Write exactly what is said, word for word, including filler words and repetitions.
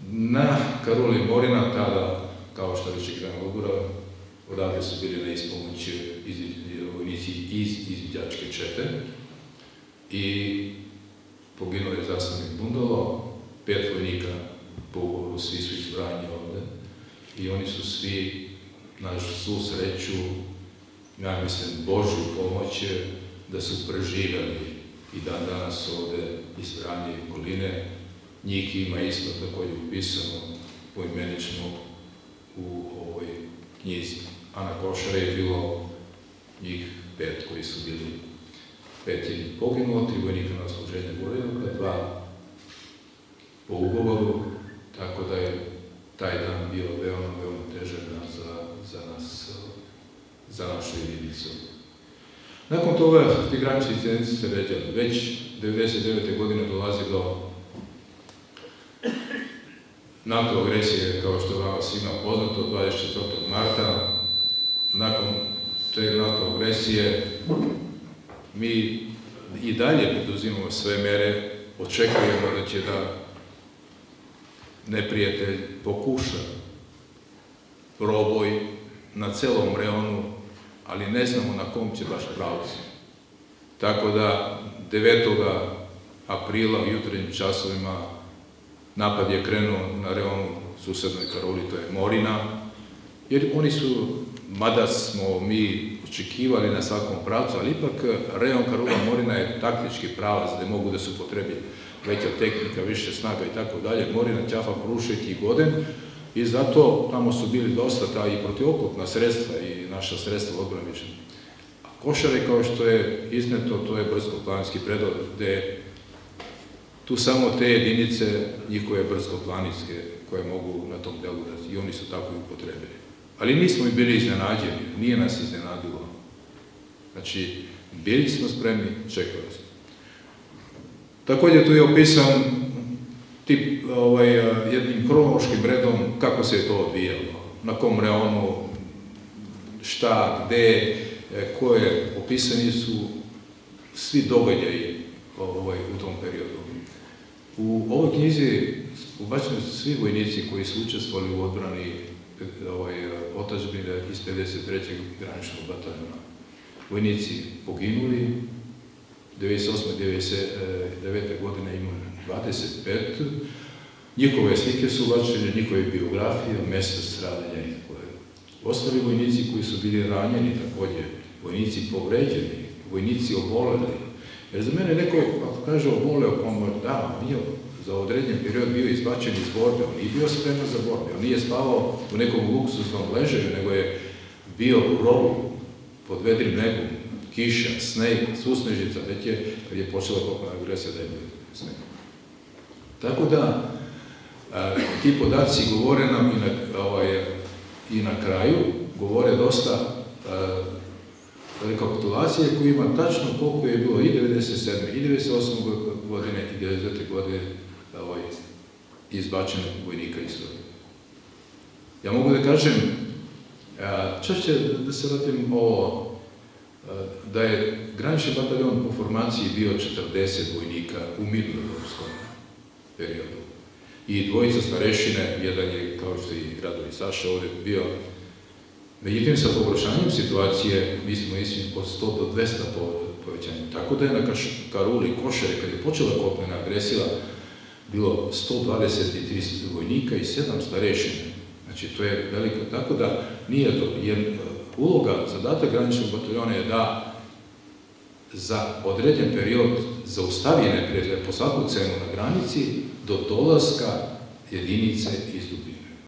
Na Karuli Morina, tada, kao što reče Gran Logura, odavde su bili na ispomoć vojnici iz izviđačke čete i poginuo je zastavnik Bundalo, pet vojnika po ugovoru, svi su izbrani ovde i oni su svi, na svu sreću, ja mislim, Božju pomoć da su preživjeli i dan danas ovde izbrani okoline. Njih ima isto takođe upisano poimenično u ovoj knjizi. A na Košare je bilo njih pet koji su bili pet je poginulo, tri vojnika na odsluženje Gorinovka, dva po ugovoru, tako da je taj dan bio veoma, veoma težak dan za nas, za našu jedinicu. Nakon toga ti granični incidenti se ređali. Već devedeset devete godine dolazi do NATO agresije, kao što vam svima poznato, dvadeset četvrtog marta. Nakon te NATO agresije mi i dalje poduzimamo sve mere, očekujemo da će da neprijatelj pokuša proboj na celom reonu, ali ne znamo na kom će baš pravcu. Tako da devetog aprila u jutarnjim časovima napad je krenuo na reonu susednoj Karuli, to je Morina, jer oni su, mada smo mi očekivali na svakom pravcu, ali ipak reon Karula-Morina je taktički pravac gde mogu da su potrebi veća tehnika, više snaga i tako dalje. Morina, Ćafa, Prušek i Goden i zato tamo su bili dosta ta i protivoklopna sredstva i naša sredstva odbrane. A Košare, kao što je izneto, to je brdsko-planinski predor gde tu samo te jedinice, njihove brdsko-planinske, koje mogu na tom delu da i oni su tako i upotrebili. Ali nismo i bili iznenađeni, nije nas iznenadilo. Znači, bili smo spremni, čekali smo. Također tu je opisan tip, jednim kronološkim redom kako se je to odvijalo, na kom reonu, šta, gde, koje, opisani su svi događaji u tom periodu. U ovoj knjizi ubačeni su svi vojnici koji su učestvovali u odbrani otadžbine iz pedeset trećeg graničnog bataljona. Vojnici poginuli, devedeset osme devedeset devete godine imali dvadeset pet, njihove slike su ubačene, njihove biografije, mesta stradanja i tako dalje. Ostali vojnici koji su bili ranjeni takođe, vojnici povređeni, vojnici oboleli. Jer za mene neko, ako kaže oboleo, pomor, da, on je za određen period bio izbačen iz borbe, on nije bio spreman za borbe, on nije spavao u nekom luksuznom ležaju, nego je bio u rovu, pod vedrim nebom, kiša, sneg, susnežica, već je, kad je počela kopna agresija, da je bio sneg. Tako da, ti podaci govore nam i na kraju, govore dosta rekapitulacije koji ima tačno koliko je bilo i devedeset sedme i devedeset osme godine i devedeset devete godine izbačenog vojnika istorije. Ja mogu da kažem, češće da se vratim ovo, da je granični bataljon po formaciji bio četrdeset vojnika u mirnodopskom periodu. I dvojica starešine, jedan je, kao što i Radovi Saša ovde bio, međutim, sa pogoršanjem situacije, mi smo išli od sto do dvesta povećanja. Tako da je na Karuli i Košare, kad je počela kopnena agresija, bilo sto dvadeset tri vojnika i sedam starešine. Znači, to je veliko. Tako da nije to, jer uloga, zadatak graničnog bataljona je da za određen period zaustavi neprijatelja po svaku cenu na granici do dolaska jedinice iz dubine.